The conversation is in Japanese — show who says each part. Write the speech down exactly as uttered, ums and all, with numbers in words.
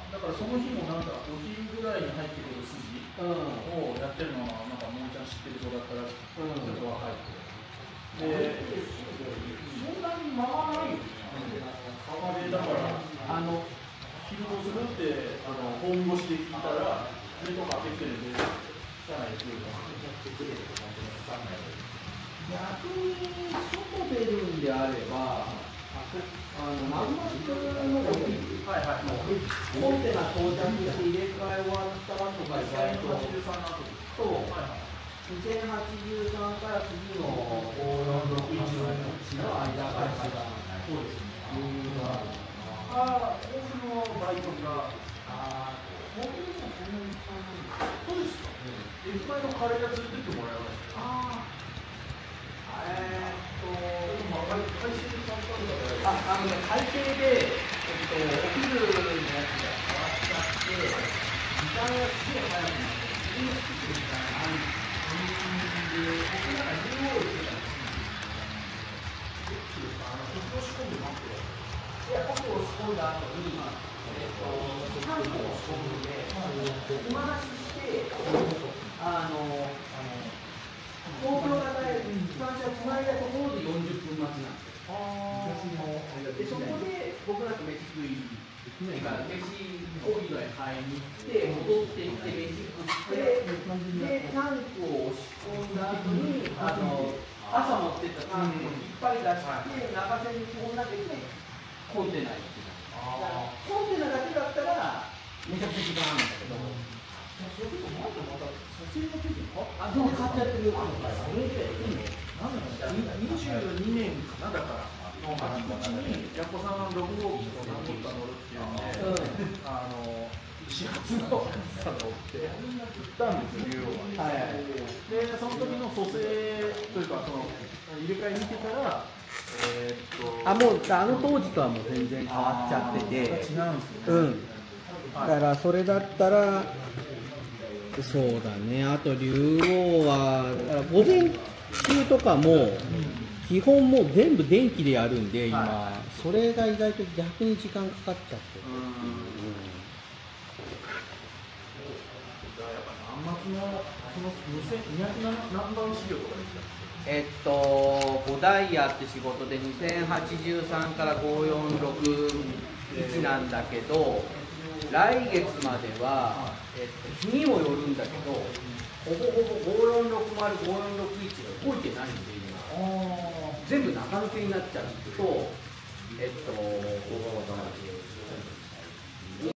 Speaker 1: だからその日もなんかお昼ぐらいに入ってくる筋をやってるのはなんかももちゃん知ってる子だったらしくて、ちょっと若い子で、そんなに回らないよね。でだからあの昼どうするってあの本腰で聞いたら目とか開けてるんで社内で来るかってくれるとかって分かんない。
Speaker 2: 逆に外出るんであれば、あの何マスのお昼、はいはい、コンテナ到着して入れ替え終わったらとか意外と、そう、にせんはちじゅうさんから次のごーよんろくいちの間からかな。そうですね。
Speaker 1: ああ、オフのバイトが、
Speaker 2: ああ、僕でもそんなにいっぱいないんですか。
Speaker 1: そうですか。駅前のカレー屋連れてってもらえました。
Speaker 2: ああ、えーっと、
Speaker 1: まあ、改正で簡単だから。
Speaker 2: あ、あのね、改正で、えっと、お昼のやつが変わっちゃって、時間がすげえ早くなって、自分が作ってる時間があるんですよ。で、僕なんかニューオールしてたんですよ。
Speaker 1: あの、僕を仕込んでますよ。
Speaker 2: いや、僕を仕込んだ後に、えっと、さんこを仕込むんで、暇出しして、あの、東京型へ機関車をつないだところでよんじゅっぷん待ちなんですよ。で、そこで僕らと飯食い、なんか飯、コーヒーの買いに行って、戻ってきて、飯食って、で、タンクを押し込んだ後に、あの、朝持ってったタンクを引っ張り出して、中線にこう投げて、コンテナに行ってた。コンテナだけだったら、めちゃくちゃ時間あるんだけど、
Speaker 1: そうすると、まだまだ、撮影の時に
Speaker 2: あ、でも買っちゃってる。
Speaker 1: それで、なんだろう、にじゅうにねんかな、だから、秋口に、やっこさんがろくごうきと何とか乗るっていうんで、あの、始発の暑さ乗って、行ったんですよ、竜王は。で、その時の蘇生というか、その、入れ替え見てたら、えー、っと
Speaker 3: あ、もうあの当時とはもう全然変わっちゃってて、
Speaker 1: 違うんですよね。
Speaker 3: うん。だからそれだったら、そうだね。あと竜王は午前中とかも基本もう全部電気でやるんで今、はい、それが意外と逆に時間かかっちゃって。うん。
Speaker 1: やっぱ年末のそのにせんにひゃく何番資料とかでした。
Speaker 2: えっと、ごダイヤって仕事でにせんはちじゅうさんからごーよんろくいちなんだけど、来月までは、えっと、日にもよるんだけど、ほぼほぼごーよんろくまる、ごーよんろくいちが動いてないんで、今。全部中抜けになっちゃうと、えっと、